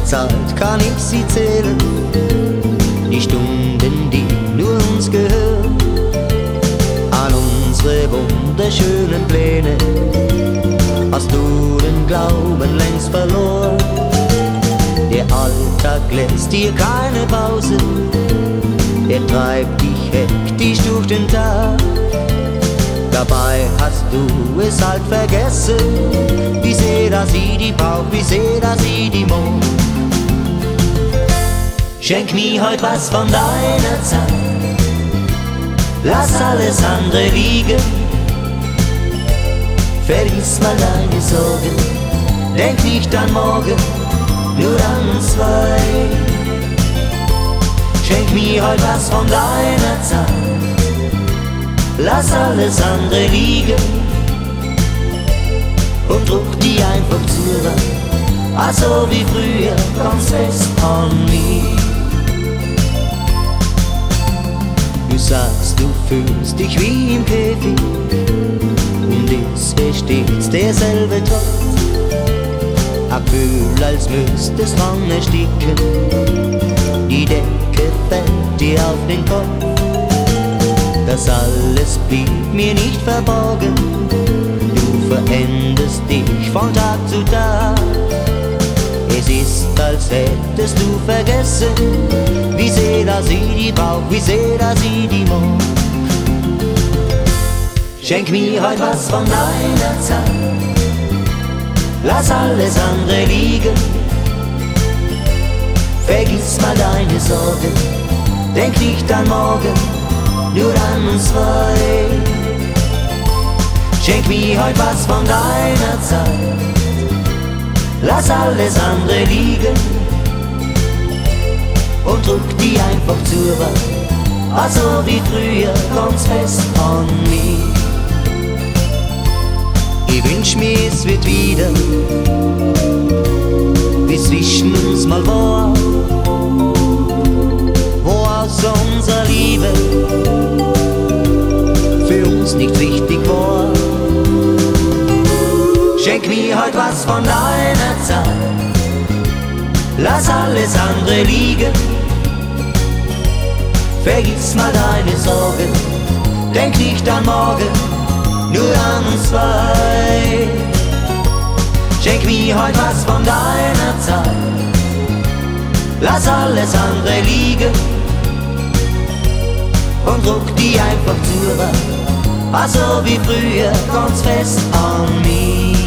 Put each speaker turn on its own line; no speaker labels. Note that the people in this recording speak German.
Zeit kann ich sie zählen, die Stunden, die nur uns gehören, an unsere wunderschönen Pläne. Hast du den Glauben längst verloren? Der Alltag lässt dir keine Pause, er treibt dich hektisch durch den Tag. Dabei hast du es halt vergessen, wie sehr dass sie die braucht, wie sehr dass sie die mag. Schenk mir heut was von deiner Zeit, lass alles andere liegen. Vergiss mal deine Sorgen, denk nicht an morgen, nur an uns zwei. Schenk mir heut was von deiner Zeit, lass alles andere liegen und druck die einfach zur Wand, also wie früher, ganz fest an mich. Du sagst, du fühlst dich wie im Käfig und ist stets derselbe Trott. Ein Gefühl, als müsstest dran ersticken, die Decke fällt dir auf den Kopf. Das alles blieb mir nicht verborgen, du veränderst dich von Tag zu Tag. Es ist, als hättest du vergessen, wie sehr dass sie die braucht, wie sehr dass sie die mag. Schenk mir heut was von deiner Zeit, lass alles andere liegen. Vergiss mal deine Sorgen, denk nicht an morgen, nur an uns zwei. Schenk mir heut was von deiner Zeit, lass alles andere liegen und druck die einfach zur Wand, also wie früher, ganz fest an mich. Ich wünsch mir, es wird wieder, wie zwischen uns mal war, wo aus unserer Liebe für uns nicht wichtig war. Schenk mir heut was von deiner Zeit, lass alles andere liegen. Vergiss mal deine Sorgen, denk nicht an morgen, nur an uns zwei. Schenk mir heut was von deiner Zeit, lass alles andere liegen und druck die einfach zur Wand, also wie früher, ganz fest an mich.